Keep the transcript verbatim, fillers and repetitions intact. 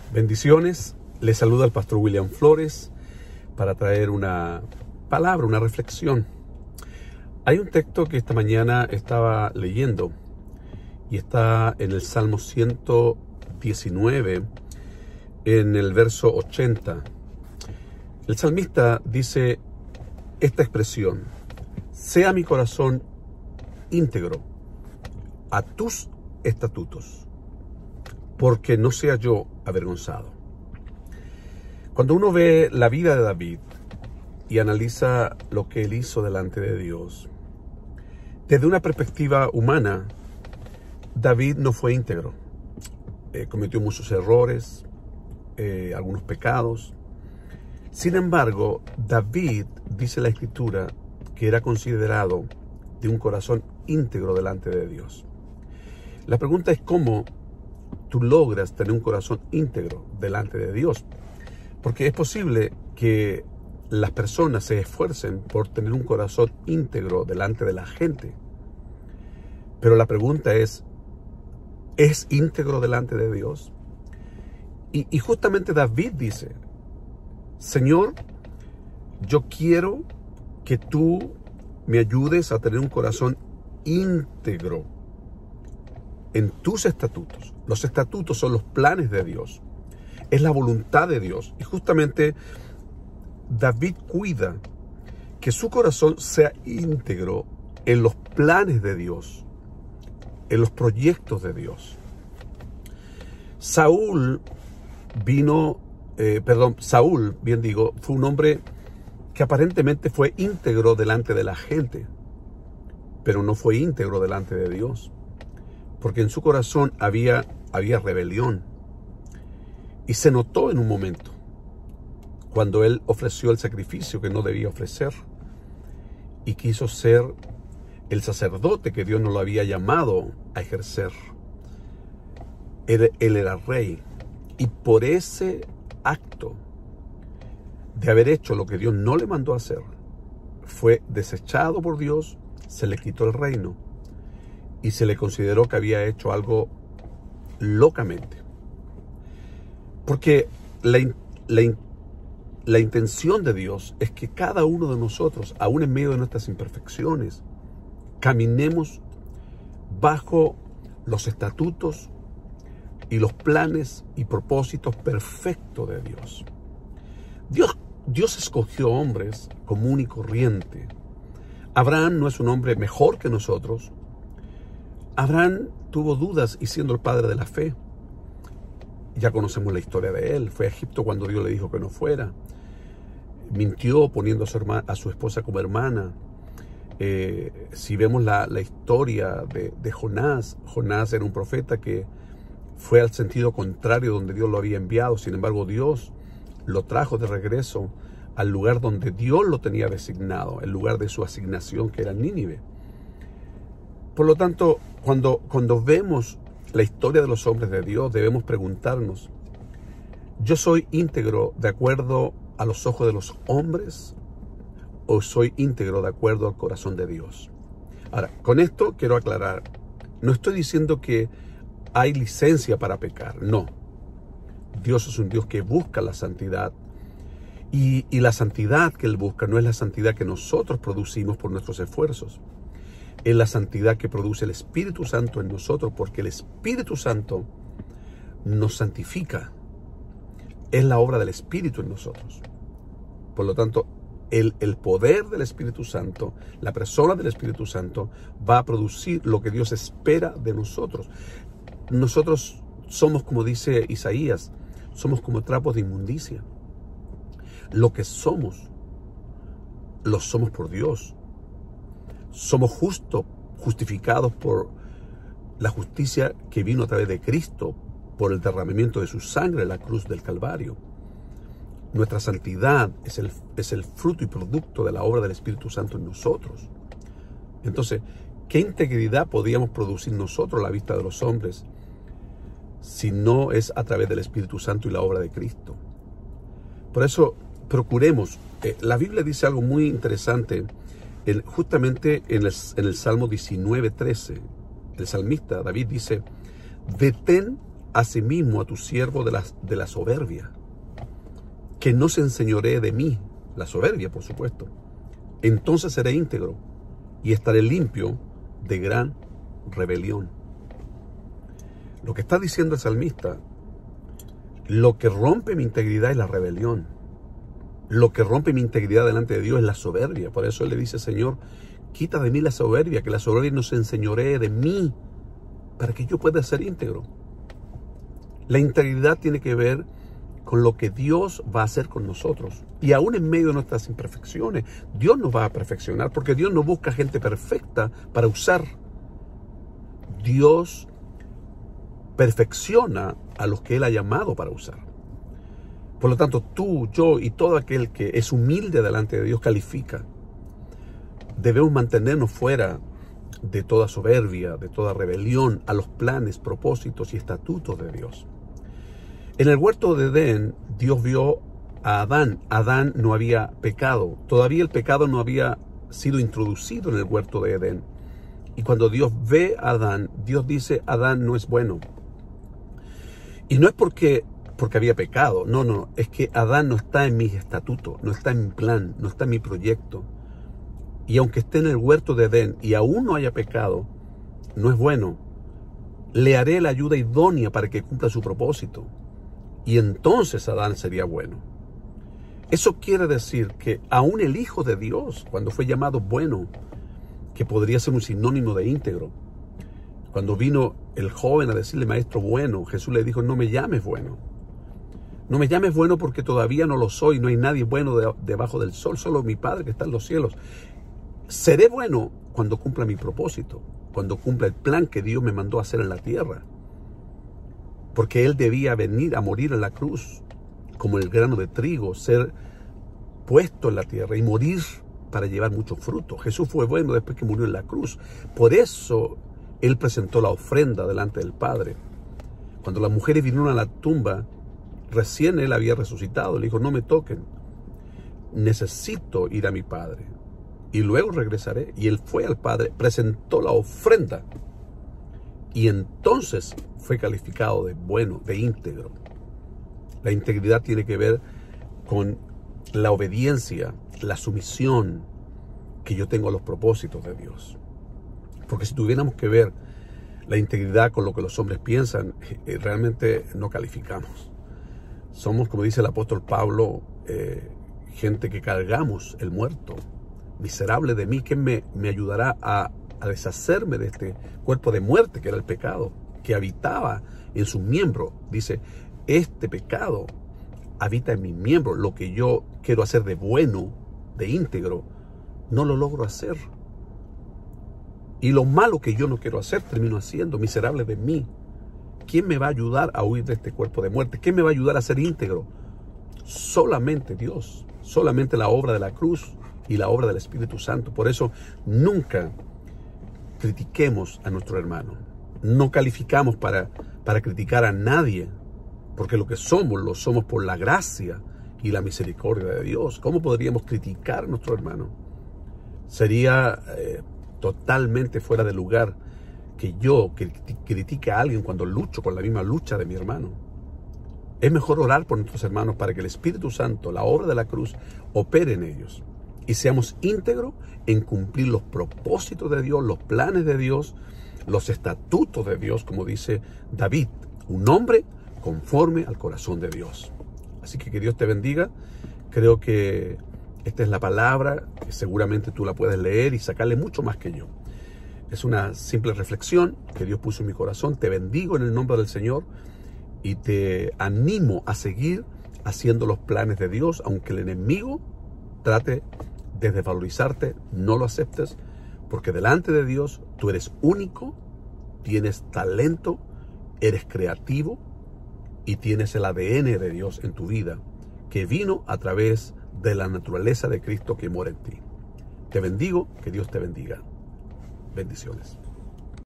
Bendiciones, les saluda el pastor William Flores para traer una palabra, una reflexión. Hay un texto que esta mañana estaba leyendo y está en el Salmo ciento diecinueve, en el verso ochenta. El salmista dice esta expresión: sea mi corazón íntegro a tus estatutos, porque no sea yo avergonzado. Cuando uno ve la vida de David y analiza lo que él hizo delante de Dios, desde una perspectiva humana, David no fue íntegro. Eh, cometió muchos errores, eh, algunos pecados. Sin embargo, David, dice la Escritura, que era considerado de un corazón íntegro delante de Dios. La pregunta es cómo tú logras tener un corazón íntegro delante de Dios. Porque es posible que las personas se esfuercen por tener un corazón íntegro delante de la gente. Pero la pregunta es, ¿es íntegro delante de Dios? Y, y justamente David dice: Señor, yo quiero que tú me ayudes a tener un corazón íntegro en tus estatutos. Los estatutos son los planes de Dios, es la voluntad de Dios. Y justamente David cuida que su corazón sea íntegro en los planes de Dios, en los proyectos de Dios. Saúl vino, eh, perdón, Saúl, bien digo, fue un hombre que aparentemente fue íntegro delante de la gente, pero no fue íntegro delante de Dios, porque en su corazón había, había rebelión. Y se notó en un momento, cuando él ofreció el sacrificio que no debía ofrecer y quiso ser el sacerdote que Dios no lo había llamado a ejercer. Él, él era rey, y por ese acto de haber hecho lo que Dios no le mandó a hacer, fue desechado por Dios, se le quitó el reino y se le consideró que había hecho algo locamente. Porque la, la, la intención de Dios es que cada uno de nosotros, aún en medio de nuestras imperfecciones, caminemos bajo los estatutos y los planes y propósitos perfectos de Dios. Dios, Dios escogió hombres común y corriente. Abraham no es un hombre mejor que nosotros. Abraham tuvo dudas y siendo el padre de la fe. Ya conocemos la historia de él. Fue a Egipto cuando Dios le dijo que no fuera. Mintió poniendo a su, hermana, a su esposa como hermana. Eh, si vemos la, la historia de, de Jonás, Jonás era un profeta que fue al sentido contrario donde Dios lo había enviado. Sin embargo, Dios lo trajo de regreso al lugar donde Dios lo tenía designado, el lugar de su asignación, que era Nínive. Por lo tanto, cuando, cuando vemos la historia de los hombres de Dios, debemos preguntarnos: ¿yo soy íntegro de acuerdo a los ojos de los hombres o soy íntegro de acuerdo al corazón de Dios? Ahora, con esto quiero aclarar, no estoy diciendo que hay licencia para pecar, no. Dios es un Dios que busca la santidad, y, y la santidad que Él busca no es la santidad que nosotros producimos por nuestros esfuerzos. Es la santidad que produce el Espíritu Santo en nosotros, porque el Espíritu Santo nos santifica. Es la obra del Espíritu en nosotros. Por lo tanto, el, el poder del Espíritu Santo, la persona del Espíritu Santo, va a producir lo que Dios espera de nosotros. Nosotros somos, como dice Isaías, somos como trapos de inmundicia. Lo que somos, lo somos por Dios. Somos justos, justificados por la justicia que vino a través de Cristo, por el derramamiento de su sangre en la cruz del Calvario. Nuestra santidad es el, es el fruto y producto de la obra del Espíritu Santo en nosotros. Entonces, ¿qué integridad podríamos producir nosotros a la vista de los hombres si no es a través del Espíritu Santo y la obra de Cristo? Por eso, procuremos. Eh, la Biblia dice algo muy interesante. El, justamente en el, en el Salmo diecinueve, trece, el salmista David dice: detén asimismo a tu siervo de la, de la soberbia, que no se enseñoree de mí, la soberbia, por supuesto. Entonces seré íntegro y estaré limpio de gran rebelión. Lo que está diciendo el salmista, lo que rompe mi integridad es la rebelión. Lo que rompe mi integridad delante de Dios es la soberbia. Por eso él le dice, Señor, quita de mí la soberbia, que la soberbia no se enseñoree de mí, para que yo pueda ser íntegro. La integridad tiene que ver con lo que Dios va a hacer con nosotros. Y aún en medio de nuestras imperfecciones, Dios nos va a perfeccionar, porque Dios no busca gente perfecta para usar. Dios perfecciona a los que Él ha llamado para usar. Por lo tanto, tú, yo y todo aquel que es humilde delante de Dios califica. Debemos mantenernos fuera de toda soberbia, de toda rebelión a los planes, propósitos y estatutos de Dios. En el huerto de Edén, Dios vio a Adán. Adán no había pecado. Todavía el pecado no había sido introducido en el huerto de Edén. Y cuando Dios ve a Adán, Dios dice, Adán no es bueno. Y no es porque, porque había pecado. No, no. Es que Adán no está en mi estatuto, no está en mi plan, no está en mi proyecto. Y aunque esté en el huerto de Edén y aún no haya pecado, no es bueno. Le haré la ayuda idónea para que cumpla su propósito. Y entonces Adán sería bueno. Eso quiere decir que aún el Hijo de Dios, cuando fue llamado bueno, que podría ser un sinónimo de íntegro, cuando vino el joven a decirle, maestro bueno, Jesús le dijo, no me llames bueno. No me llames bueno porque todavía no lo soy, no hay nadie bueno de, debajo del sol, solo mi Padre que está en los cielos. Seré bueno cuando cumpla mi propósito, cuando cumpla el plan que Dios me mandó a hacer en la tierra. Porque Él debía venir a morir en la cruz, como el grano de trigo, ser puesto en la tierra y morir para llevar mucho fruto. Jesús fue bueno después que murió en la cruz. Por eso Él presentó la ofrenda delante del Padre. Cuando las mujeres vinieron a la tumba, recién Él había resucitado. Le dijo, no me toquen, necesito ir a mi Padre y luego regresaré. Y Él fue al Padre, presentó la ofrenda y entonces fue calificado de bueno, de íntegro. La integridad tiene que ver con la obediencia, la sumisión que yo tengo a los propósitos de Dios. Porque si tuviéramos que ver la integridad con lo que los hombres piensan, eh, realmente no calificamos. Somos, como dice el apóstol Pablo, eh, gente que cargamos el muerto. Miserable de mí, ¿quién me, me ayudará a, a deshacerme de este cuerpo de muerte que era el pecado, que habitaba en sus miembros? Dice, este pecado habita en mis miembros. Lo que yo quiero hacer de bueno, de íntegro, no lo logro hacer. Y lo malo que yo no quiero hacer, termino haciendo. Miserable de mí. ¿Quién me va a ayudar a huir de este cuerpo de muerte? ¿Quién me va a ayudar a ser íntegro? Solamente Dios. Solamente la obra de la cruz y la obra del Espíritu Santo. Por eso nunca critiquemos a nuestro hermano. No calificamos para, para criticar a nadie. Porque lo que somos, lo somos por la gracia y la misericordia de Dios. ¿Cómo podríamos criticar a nuestro hermano? Sería eh, totalmente fuera de lugar que yo critique a alguien cuando lucho con la misma lucha de mi hermano. Es mejor orar por nuestros hermanos para que el Espíritu Santo, la obra de la cruz, opere en ellos. Y seamos íntegros en cumplir los propósitos de Dios, los planes de Dios, los estatutos de Dios, como dice David, un hombre conforme al corazón de Dios. Así que que Dios te bendiga. Creo que esta es la palabra, que seguramente tú la puedes leer y sacarle mucho más que yo. Es una simple reflexión que Dios puso en mi corazón. Te bendigo en el nombre del Señor y te animo a seguir haciendo los planes de Dios, aunque el enemigo trate de desvalorizarte, no lo aceptes, porque delante de Dios tú eres único, tienes talento, eres creativo y tienes el A D N de Dios en tu vida, que vino a través de la naturaleza de Cristo que mora en ti. Te bendigo, que Dios te bendiga. Bendiciones.